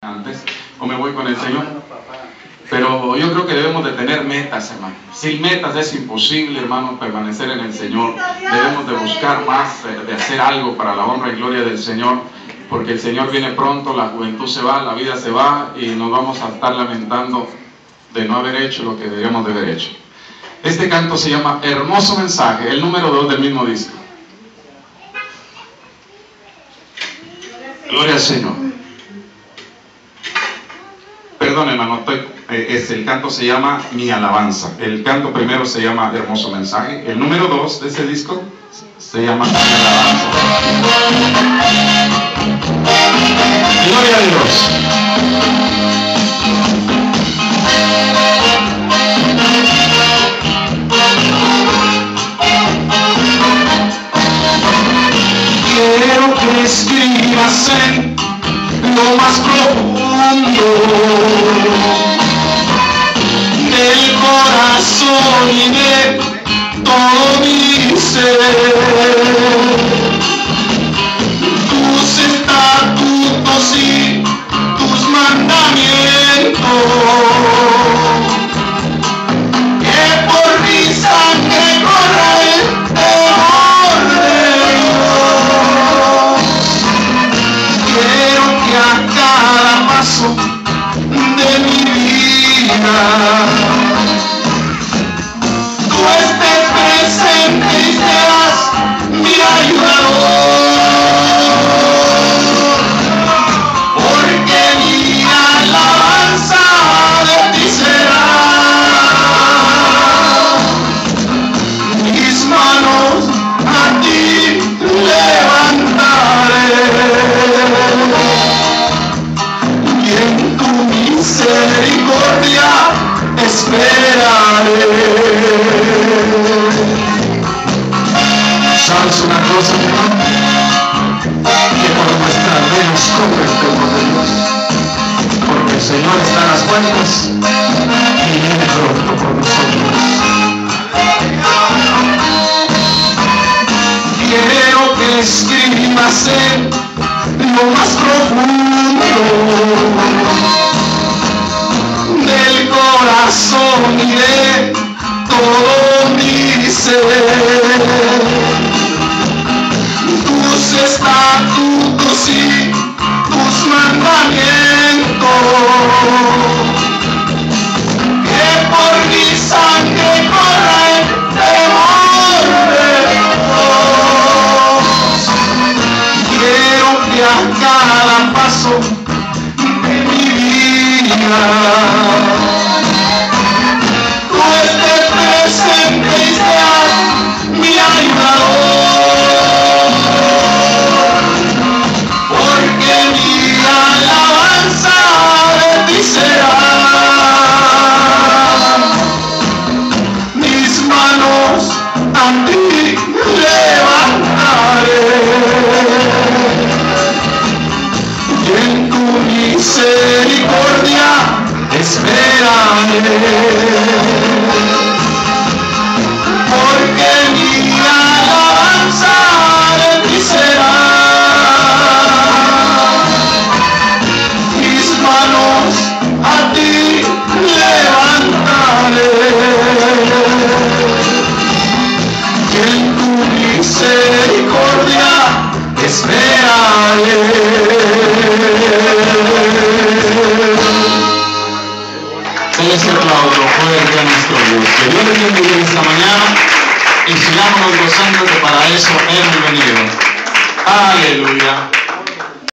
antes, o me voy con el Señor. Pero yo creo que debemos de tener metas, hermano. Sin metas es imposible, hermano, permanecer en el Señor. Debemos de buscar más, de hacer algo para la honra y gloria del Señor, porque el Señor viene pronto, la juventud se va, la vida se va, y nos vamos a estar lamentando de no haber hecho lo que deberíamos de haber hecho. Este canto se llama Hermoso Mensaje, el número 2 del mismo disco. Gloria al Señor. Perdón, hermano, el canto se llama Mi Alabanza. El canto primero se llama Hermoso Mensaje. El número 2 de ese disco se llama Mi Alabanza. Gloria a Dios. Quiero que escribas en lo más profundo del corazón y de todo mi ser tus estatutos y tus mandamientos, que por mi sangre corra el temor de Dios. Quiero que a cada paso de mi vida tú estés presente y seas mi ayudador, porque mi alabanza de ti será. Mis manos a ti levantaré y en tu misericordia esperaré. ¿Sabes una cosa, hermano? Que por nuestras venas corre el temor de Dios, porque el Señor está a las puertas y viene pronto por nosotros. Quiero que escribas en lo más profundo del corazón y de todo mi ser tus estatutos y tus mandamientos, que por mi sangre corra el temor de Dios. Quiero que a cada paso de mi vida tú estés presente y seas mi ayudador, porque mi alabanza de ti será. Mis manos a ti levantaré y en tu misericordia esperaré, porque mi alabanza de ti será. Mis manos a ti levantaré y en tu misericordia esperaré. Ese aplauso fuerte a nuestro Dios. Que Dios les bendiga esta mañana y sigámonos gozando, que para eso hemos venido. Aleluya.